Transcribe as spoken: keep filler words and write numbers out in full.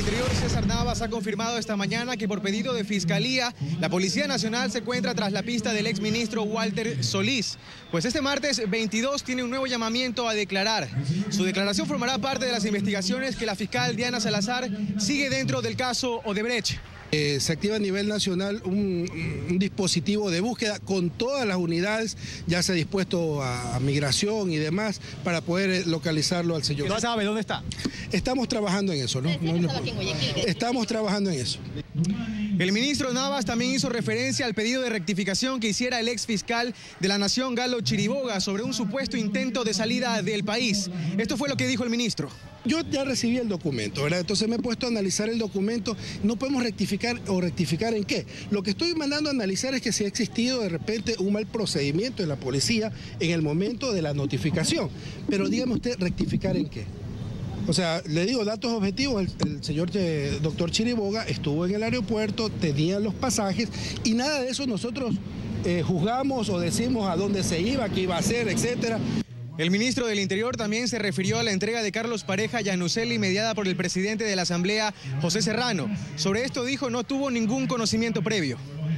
Interior, César Navas, ha confirmado esta mañana que por pedido de Fiscalía, la Policía Nacional se encuentra tras la pista del exministro Walter Solís. Pues este martes veintidós tiene un nuevo llamamiento a declarar. Su declaración formará parte de las investigaciones que la fiscal Diana Salazar sigue dentro del caso Odebrecht. Eh, se activa a nivel nacional un, un dispositivo de búsqueda con todas las unidades, ya se ha dispuesto a, a migración y demás, para poder localizarlo al señor. ¿No sabe dónde está? Estamos trabajando en eso, ¿no? no, no estamos trabajando en eso. El ministro Navas también hizo referencia al pedido de rectificación que hiciera el ex fiscal de la Nación, Galo Chiriboga, sobre un supuesto intento de salida del país. Esto fue lo que dijo el ministro. Yo ya recibí el documento, ¿verdad? Entonces me he puesto a analizar el documento. No podemos rectificar o rectificar en qué. Lo que estoy mandando a analizar es que si ha existido de repente un mal procedimiento de la policía en el momento de la notificación. Pero dígame usted, ¿rectificar en qué? O sea, le digo datos objetivos, el, el señor eh, doctor Chiriboga estuvo en el aeropuerto, tenía los pasajes y nada de eso nosotros eh, juzgamos o decimos a dónde se iba, qué iba a hacer, etcétera. El ministro del Interior también se refirió a la entrega de Carlos Pareja Yanuseli mediada por el presidente de la Asamblea, José Serrano. Sobre esto dijo no tuvo ningún conocimiento previo.